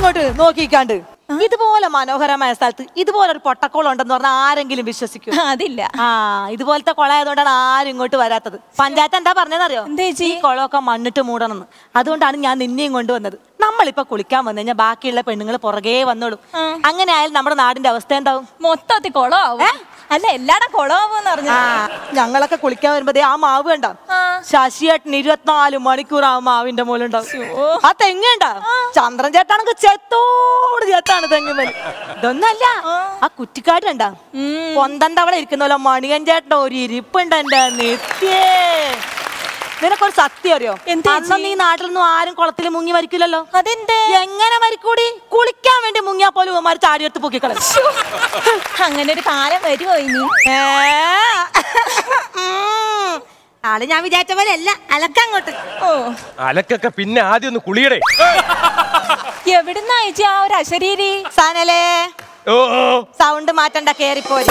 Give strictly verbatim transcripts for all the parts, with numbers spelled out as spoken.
ഇങ്ങോട്ട് നോക്കിക്കാണ്ട്. ഇതുപോലെ മനോഹരമായ സ്ഥലത്ത് ഇതുപോലെ ഒരു പൊട്ടക്കോളം ഉണ്ടെന്ന് പറഞ്ഞാൽ ആരെങ്കിലും വിശ്വസിക്കും? അതില്ല. ആ ഇതുപോലത്തെ കുളമായതുകൊണ്ടാണ് ആരും ഇങ്ങോട്ട് വരാത്തത്. പഞ്ചായത്ത് എന്താ പറഞ്ഞതെന്നറിയോ? ഈ കുളമൊക്കെ മണ്ണിട്ട് മൂടണമെന്ന്. അതുകൊണ്ടാണ് ഞാൻ നിന്നെയും കൊണ്ടുവന്നത്. നമ്മളിപ്പൊ കുളിക്കാൻ വന്നു കഴിഞ്ഞാൽ ബാക്കിയുള്ള പെണ്ണുങ്ങൾ പുറകെ വന്നോളും. അങ്ങനെ ആയാലും നമ്മുടെ നാടിന്റെ അവസ്ഥ എന്താവും? മൊത്തത്തിൽ കുളമാവും. അല്ല എല്ലാടും കുളമാവൂന്ന് പറഞ്ഞു. ഞങ്ങളൊക്കെ കുളിക്കാൻ വരുമ്പോ ആ മാവ് കണ്ട ശശിയേട്ടന് ഇരുപത്തിനാല് മണിക്കൂർ ആ മാവിന്റെ മുകളുണ്ടാവും. ആ തെങ്ങണ്ട ചന്ദ്രൻ ചേട്ടാണെങ്കിൽ ചേത്തോട് ചേത്താണ് തെങ്ങുമേൽ. ഇതൊന്നല്ല ആ കുറ്റിക്കാട് കണ്ട പൊന്തന്റെ അവിടെ ഇരിക്കുന്നല്ലോ മണിയൻ ചേട്ടന്റെ ഒരു ഇരിപ്പുണ്ട് എന്റെ നിത്യേ. നിനക്കൊരു സത്യം അറിയോ? അന്നും ഈ നാട്ടിലൊന്നും ആരും കുളത്തിൽ മുങ്ങി മരിക്കില്ലല്ലോ. അതെന്ത്? എങ്ങനെ മരിക്കൂടി? കുളിക്കാൻ വേണ്ടി മുങ്ങിയാ പോലും ഉമാര് ചാടിയെടുത്ത് പൊക്കിക്കളയും. അങ്ങനെ ഒരു കാലം വരുമോ ഇനി? ആള് ഞാൻ വിചാരിച്ച പോലെ അല്ല. അലക്കങ്ങോട്ട്. ഓ അലക്കൊക്കെ പിന്നെ ആദ്യം ഒന്ന് കുളിയടേ. എവിടുന്നാ ചേച്ചി ആ ഒരു അശരീരി? സാനലേ സൗണ്ട് മാറ്റണ്ട, കേറിപ്പോയി.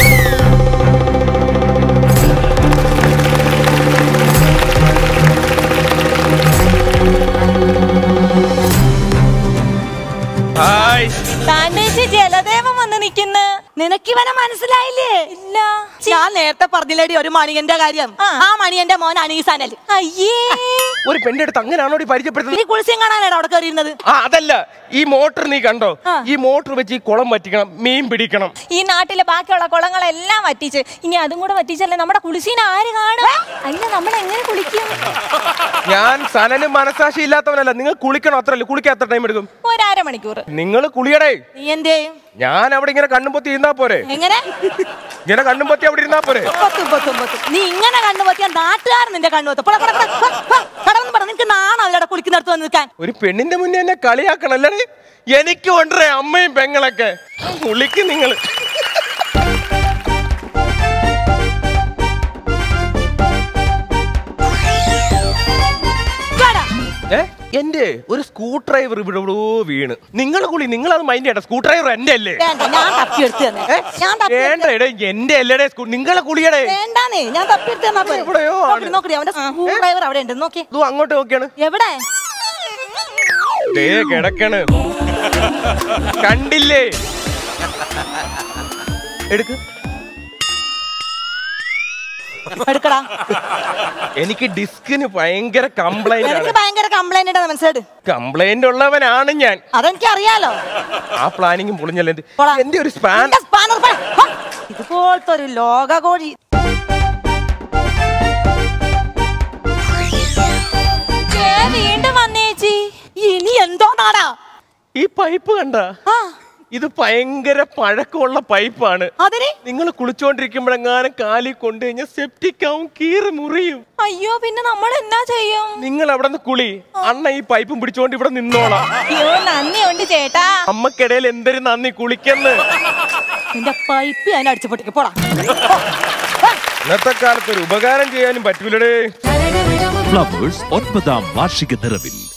ജലദേവൻ വന്ന് നിക്കുന്ന. നിനക്കിവനെ മനസ്സിലായില്ലേ? ഇല്ല. ഞാൻ നേരത്തെ പറഞ്ഞില്ലേടി ഒരു മണിയന്റെ കാര്യം. ആ മണിയന്റെ മോൻ അനീസാനൽ. അയ്യേ ഒരു പെണ്ണിന്റെ അടുത്ത് അങ്ങനെയാണോ പരിചയപ്പെടുന്നത്? നീ കുളിച്ചും കാണാനാണ് അവിടെ കയറിയിരുന്നത്. ആ അതല്ല, ഈ മോട്ടർ നീ കണ്ടോ? ഈ മോട്ടർ വെച്ച് ഈ കുളം വറ്റിക്കണം, മീൻ പിടിക്കണം. ഈ നാട്ടിലെ ബാക്കിയുള്ള കുളങ്ങളെല്ലാം വറ്റിച്ച് ഇനി അതും കൂടെ വറ്റിച്ചല്ലേ നമ്മുടെ കുളിസീന ആര് കാണും? അല്ല നമ്മൾ എങ്ങനെ കുളിക്കും? ഞാൻ സനന് മനസാക്ഷി ഇല്ലാത്തവനല്ല. നിങ്ങൾ കുളിക്കണം, അത്രല്ലേ? കുളിക്കാൻ എത്ര ടൈം എടുക്കും? ഒരര മണിക്കൂർ. നിങ്ങൾ കുളിയടേ. നീ എന്തേ? ഞാൻ അവിടെ ഇങ്ങനെ കണ്ണും പൊത്തി ഇരുന്നാ പോരെ? എങ്ങനെ ഇങ്ങനെ കണ്ണും പൊത്തി അവിടെ ഇരുന്നാ പോരെ? നീ ഇങ്ങനെ കണ്ണുപൊത്തിയാ നാട്ടുകാരൻ നിന്റെ കണ്ണുപൊത്തും. നിനക്ക് നാണോ അവിടെ കുളിക്കുന്നിടത്ത് വന്ന് നിൽക്കാൻ? ഒരു പെണ്ണിന്റെ മുന്നേ എന്നെ കളിയാക്കണല്ലേ? എനിക്ക് കൊണ്ടേ അമ്മയും പെങ്ങളൊക്കെ കുളിക്കും നിങ്ങള്. എന്റെ ഒരു സ്ക്രൂ ഡ്രൈവർ ഇവിടെ ഇവിടെ വീണ്. നിങ്ങൾ കുളി, നിങ്ങൾ അത് മൈൻഡ് ചെയ്യണ്ട. സ്ക്രൂ ഡ്രൈവർ എന്റെ അല്ലേ? വേണ്ട എടേ, എന്റെ അല്ലേടേ. നിങ്ങളെ കുളിയടേ. അങ്ങോട്ട് നോക്കിയാണ്. എവിടെ കിടക്കണ് കണ്ടില്ലേ? എടുക്ക്. എടുക്കടാ. എനിക്ക് ഡിസ്കിന് ഭയങ്കര കംപ്ലൈന്റ്. ഭയങ്കര കംപ്ലൈന്റ് മനസ്സിലായിട്ട് കംപ്ലൈന്റ് ഉള്ളവനാണ് ഞാൻ. അതെനിക്ക് അറിയാലോ. ആ പ്ലാനിങ്ങും പൊളിഞ്ഞല്ലേ എന്റെ ഒരു സ്പാൻ. ഇതുപോലത്തെ ഒരു ലോകകോഴി. വീണ്ടും വന്നേച്ചി. ഇനി എന്തോ നാടാ ഈ പൈപ്പ് കണ്ട? ഇത് ഭയങ്കര പഴക്കമുള്ള പൈപ്പാണ്. അതിന് നിങ്ങൾ കുളിച്ചോണ്ടിരിക്കുമ്പോഴെങ്ങാനും കാലി കൊണ്ടു കഴിഞ്ഞാൽ സെപ്റ്റിക് ആവും, കീറി മുറിയും. അയ്യോ പിന്നെ നമ്മൾ എന്നാ ചെയ്യും? നിങ്ങൾ അവിടെ നിന്ന് കുളി, അണ്ണ ഈ പൈപ്പും പിടിച്ചോണ്ട് ഇവിടെ നിന്നോളാം. അയ്യോ നന്ദി ഉണ്ട് ചേട്ടാ. അമ്മക്കിടയിൽ എന്തൊരു നന്ദി കുളിക്കെന്ന്. നിന്റെ പൈപ്പ് ഞാൻ അടിച്ചു പൊട്ടിക്ക് പോടാ. ഇന്നത്തെ കാലത്ത് ഒരു ഉപകാരം ചെയ്യാനും പറ്റൂലേ. ഫ്ലവേഴ്സ് ഒൻപതാം വാർഷിക നിറവിൽ